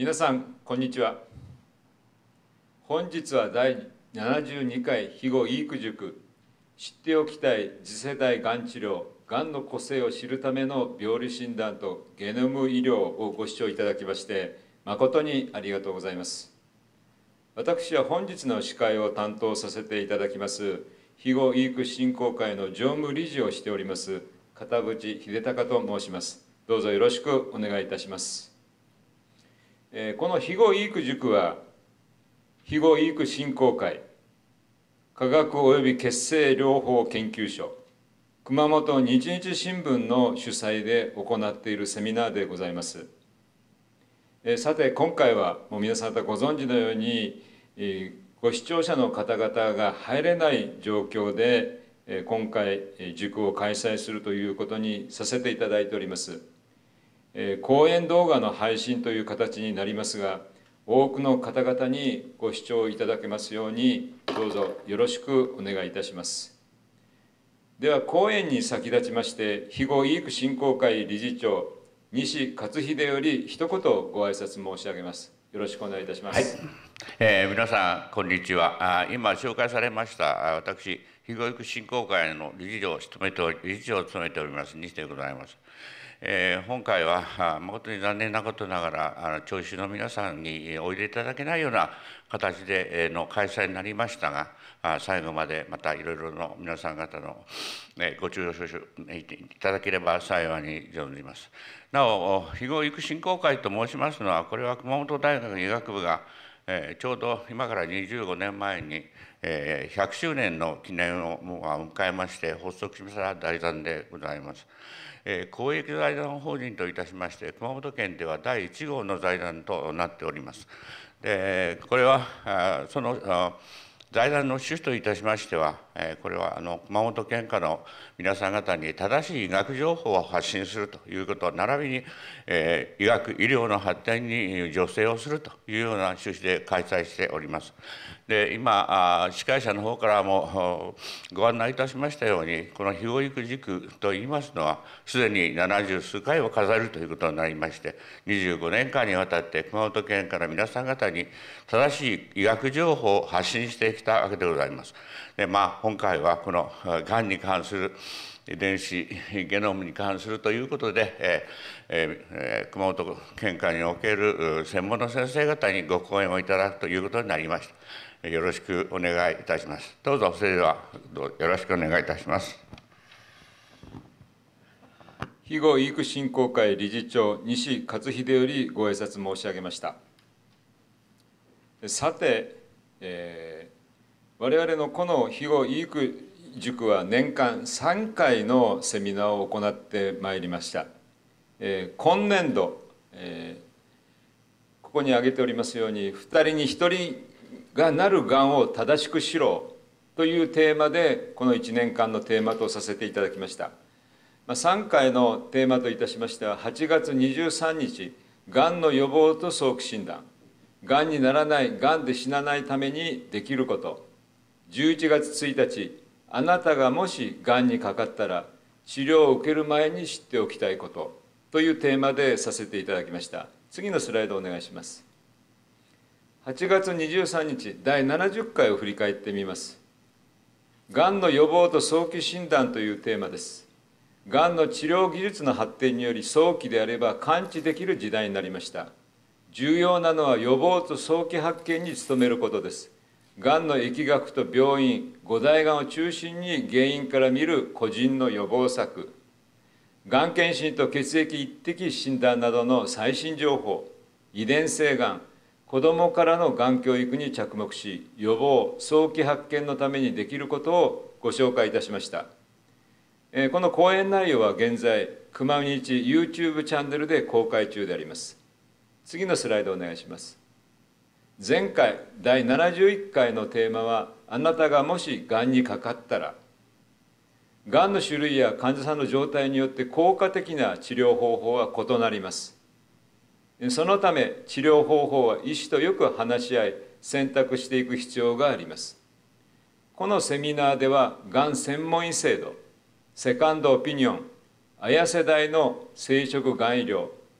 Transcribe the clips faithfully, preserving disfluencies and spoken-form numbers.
皆さんこんにちは。本日はだいななじゅうにかい肥後医育塾知っておきたい次世代がん治療、がんの個性を知るための病理診断とゲノム医療をご視聴いただきまして誠にありがとうございます。私は本日の司会を担当させていただきます肥後医育振興会の常務理事をしております片渕秀隆と申します。どうぞよろしくお願いいたします。この肥後医育塾は肥後医育振興会科学及び血清療法研究所熊本日日新聞の主催で行っているセミナーでございます。さて今回はもう皆さん方ご存知のようにご視聴者の方々が入れない状況で今回塾を開催するということにさせていただいております。講演動画の配信という形になりますが、多くの方々にご視聴いただけますようにどうぞよろしくお願いいたします。では講演に先立ちまして肥後医育振興会理事長西勝秀より一言ご挨拶申し上げます。よろしくお願いいたします。 はい、えー、皆さんこんにちは。あ今紹介されました私肥後医育振興会の理事長を務めており理事長を務めております西でございます。えー、今回は誠に残念なことながら聴衆の皆さんにおいでいただけないような形での開催になりましたが、最後までまたいろいろの皆さん方のご注意いただければ幸いに存じます。なお肥後医育振興会と申しますのは、これは熊本大学医学部がちょうど今からにじゅうごねんまえにひゃくしゅうねんの記念を迎えまして発足しました財団でございます。公益財団法人といたしまして、熊本県ではだいいち号の財団となっております。でこれはその財団の趣旨といたしましては、これはあの熊本県下の皆さん方に正しい医学情報を発信するということ、並びに、えー、医学、医療の発展に助成をするというような趣旨で開催しております。で今、司会者の方からもご案内いたしましたように、この肥後医育塾といいますのは、すでにななじゅうすうかいを飾るということになりまして、にじゅうごねんかんにわたって熊本県から皆さん方に正しい医学情報を発信してきたわけでございます。でまあ、今回はこのがんに関する遺伝子ゲノムに関するということで、えーえー、熊本県下における専門の先生方にご講演をいただくということになりました。よろしくお願いいたします。どうぞそれではよろしくお願いいたします。 肥後医育振興会理事長西勝秀よりご挨拶申し上げました。さて、えー、我々のこの肥後医育塾は年間さんかいのセミナーを行ってまいりました。えー、今年度、えー、ここに挙げておりますようにふたりにひとりがなるがんを正しく知ろうというテーマでこのいちねんかんのテーマとさせていただきました。さんかいのテーマといたしましては、はちがつにじゅうさんにちがんの予防と早期診断、がんにならない、がんで死なないためにできること、じゅういちがつついたちあなたがもしがんにかかったら治療を受ける前に知っておきたいことというテーマでさせていただきました。次のスライドお願いします。はちがつにじゅうさんにちだいななじゅっかいを振り返ってみます。がんの予防と早期診断というテーマです。がんの治療技術の発展により早期であれば完治できる時代になりました。重要なのは予防と早期発見に努めることです。がんの疫学と病院、五大がんを中心に原因から見る個人の予防策、がん検診と血液一滴診断などの最新情報、遺伝性がん、子どもからのがん教育に着目し、予防、早期発見のためにできることをご紹介いたしました。この講演内容は現在、熊日 YouTube チャンネルで公開中であります。次のスライドお願いします。前回だいななじゅういっかいのテーマは、あなたがもしがんにかかったら、がんの種類や患者さんの状態によって効果的な治療方法は異なります。そのため治療方法は医師とよく話し合い選択していく必要があります。このセミナーではがん専門医制度、セカンドオピニオン、綾世代の生殖がん医療、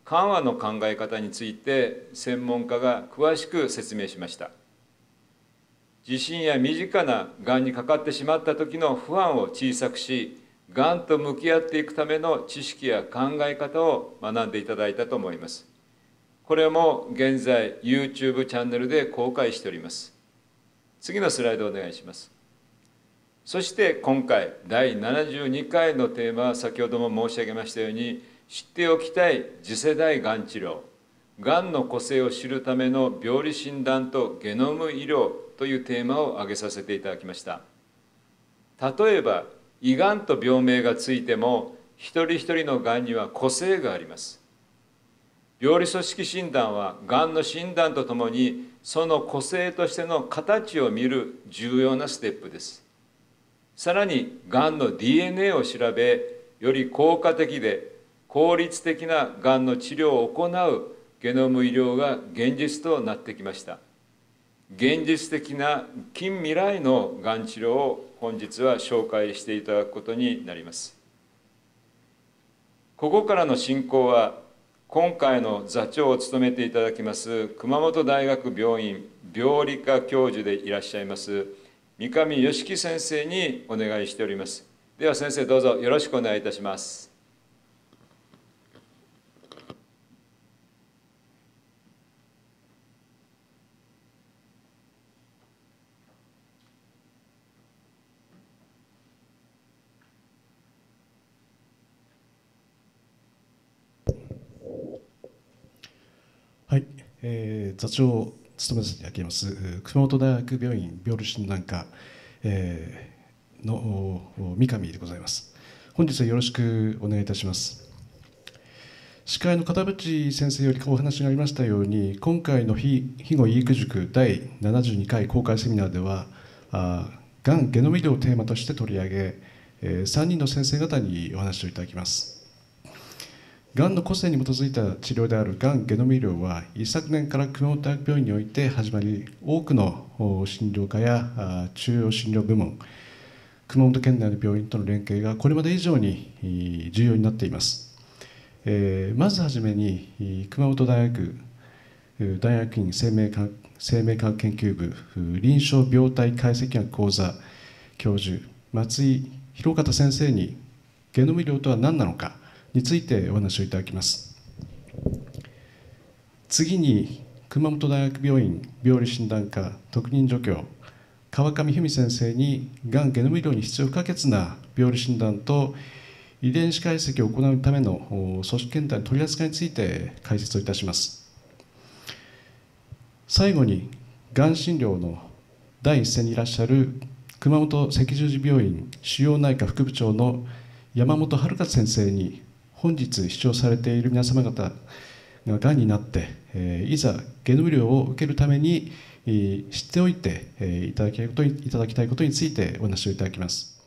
緩和の考え方について専門家が詳しく説明しました。地震や身近ながんにかかってしまった時の不安を小さくし、がんと向き合っていくための知識や考え方を学んでいただいたと思います。これも現在 YouTube チャンネルで公開しております。次のスライドをお願いします。そして今回だいななじゅうにかいのテーマは先ほども申し上げましたように、知っておきたい次世代がん治療、がんの個性を知るための病理診断とゲノム医療というテーマを挙げさせていただきました。例えば胃がんと病名がついても一人一人のがんには個性があります。病理組織診断はがんの診断とともにその個性としての形を見る重要なステップです。さらにがんの ディーエヌエー を調べ、より効果的で効率的ながんの治療を行うゲノム医療が現実となってきました。現実的な近未来のがん治療を本日は紹介していただくことになります。ここからの進行は、今回の座長を務めていただきます熊本大学病院病理科教授でいらっしゃいます三上義樹先生にお願いしております。では先生、どうぞよろしくお願いいたします。 はい、えー、座長を務めさせていただきます熊本大学病院病理診断科、えー、の三上でございます。本日はよろしくお願いいたします。司会の片渕先生よりお話がありましたように、今回の非護医育塾だいななじゅうにかい公開セミナーでは、がんゲノム医療をテーマとして取り上げ、えー、さんにんの先生方にお話をいただきます。がんの個性に基づいた治療であるがんゲノム医療は、一昨年から熊本大学病院において始まり、多くの診療科や中央診療部門、熊本県内の病院との連携がこれまで以上に重要になっています。えー、まずはじめに、熊本大学大学院生命科学生命科学研究部臨床病態解析学講座教授松井宏方先生に、ゲノム医療とは何なのかについてお話をいただきます。次に熊本大学病院病理診断科特任助教川上文先生に、がんゲノム医療に必要不可欠な病理診断と遺伝子解析を行うための組織検体の取り扱いについて解説をいたします。最後にがん診療の第一線にいらっしゃる熊本赤十字病院腫瘍内科副部長の山本遥先生に、本日視聴されている皆様方ががんになって、えー、いざゲノム医療を受けるために、えー、知っておいて、えー、いただきたいことに、いただきたいことについてお話をいただきます。